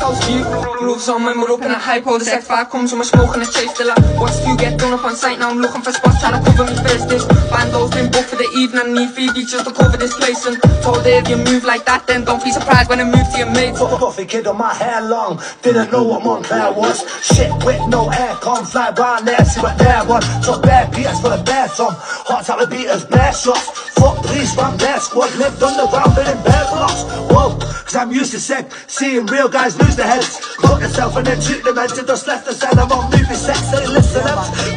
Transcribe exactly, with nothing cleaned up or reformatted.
house view. Roofs on when we're up in a high pole. The X five comes when we're smoking a chase still. Watch you get done up on site. Now I'm looking for spots trying to cover me first dish. Bando's been booked for the evening. I need three beats just to cover this place. And told her if you move like that, then don't be surprised when I move to your mates. Puffy kid on my hair long, didn't know what Montclair was. Shit with no aircon, fly round there, see what they're on. Took bare beaters for the bare song. Hot top of beaters, bare shots. Fuck police, ran their squad. Lived underground, been in bare blocks. Whoa, cause I'm used to sick, seeing real guys lose their heads. Caught yourself and then shoot the meds and just left the side. I'm on movie sex, they listen up.